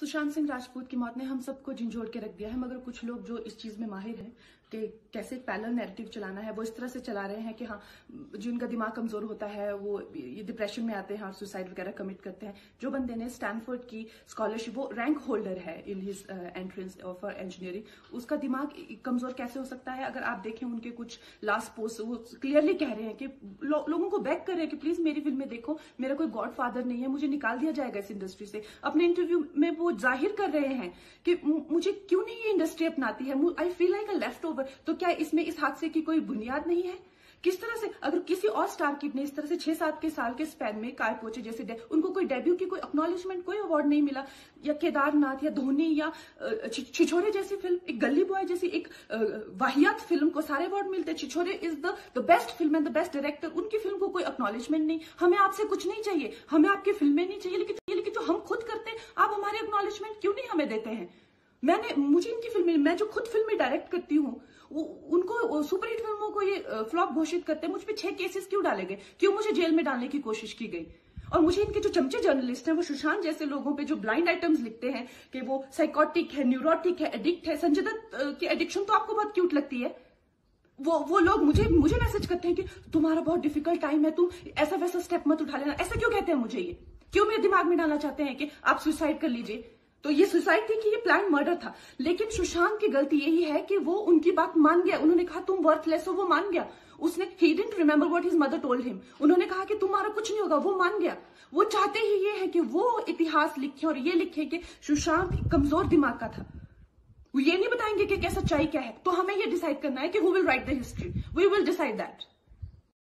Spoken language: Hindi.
सुशांत सिंह राजपूत की मौत ने हम सबको झंझोड़ के रख दिया है, मगर कुछ लोग जो इस चीज में माहिर हैं कि कैसे पैरेलल नैरेटिव चलाना है, वो इस तरह से चला रहे हैं कि हाँ, जिनका दिमाग कमजोर होता है वो ये डिप्रेशन में आते हैं और सुसाइड वगैरह कमिट करते हैं। जो बंदे ने स्टैनफोर्ड की स्कॉलरशिप, वो रैंक होल्डर है in his entrance for engineering, उसका दिमाग कमजोर कैसे हो सकता है? अगर आप देखें उनके कुछ लास्ट पोस्ट, वो क्लियरली कह रहे हैं कि लोगों को बैक कर रहे हैं कि प्लीज मेरी फिल्में देखो, मेरा कोई गॉड फादर नहीं है, मुझे निकाल दिया जाएगा इस इंडस्ट्री से। अपने इंटरव्यू में वो जाहिर कर रहे हैं कि मुझे क्यों नहीं ये इंडस्ट्री अपनाती है, I feel like a left over. तो क्या इसमें इस हादसे की कोई बुनियाद नहीं है? किस तरह से अगर किसी और स्टार किड ने इस तरह से 6-7 के साल के स्पैन में काय पोचे जैसे उनको कोई डेब्यू की कोई एक्नॉलेजमेंट, कोई अवार्ड नहीं मिला, या केदारनाथ या धोनी या छिछोरे जैसी फिल्म, एक गली बॉय जैसी एक वाहियात फिल्म को सारे अवार्ड मिलते, Chhichhore is the best film and the best director, उनकी फिल्म को कोई एक्नॉलेजमेंट नहीं। हमें आपसे कुछ नहीं चाहिए, हमें आपकी फिल्में नहीं चाहिए, लेकिन जो हम खुद करते हैं आप हमारे एक्नॉलेजमेंट क्यों नहीं हमें देते हैं? मुझे इनकी फिल्में, मैं जो खुद फिल्में डायरेक्ट करती हूँ, उनको सुपरहिट फिल्मों को ये फ्लॉप घोषित करते हैं। मुझ पे 6 केसेस क्यों डाले गए, क्यों मुझे जेल में डालने की कोशिश की गई? और मुझे इनके जो चमचे जर्नलिस्ट हैं, वो सुशांत जैसे लोगों पे जो ब्लाइंड आइटम्स लिखते हैं कि वो साइकोटिक है, न्यूरोटिक है, एडिक्ट है। संजय दत्त की एडिक्शन तो आपको बहुत क्यूट लगती है। वो लोग मुझे मैसेज करते हैं कि तुम्हारा बहुत डिफिकल्ट टाइम है, तुम ऐसा वैसा स्टेप मत उठा लेना। ऐसा क्यों कहते हैं मुझे? ये क्यों मेरे दिमाग में डालना चाहते हैं कि आप सुसाइड कर लीजिए? तो ये सुसाइड थी कि ये प्लान मर्डर था? लेकिन सुशांत की गलती यही है कि वो उनकी बात मान गया। उन्होंने कहा तुम वर्थलेस हो, वो मान गया। उसने he didn't remember what his mother told him. उन्होंने कहा कि तुम्हारा कुछ नहीं होगा, वो मान गया। वो चाहते ही ये है कि वो इतिहास लिखे और ये लिखे कि सुशांत कमजोर दिमाग का था। वो ये नहीं बताएंगे कि क्या सच्चाई क्या है। तो हमें ये डिसाइड करना है कि who will write the history, we will decide that.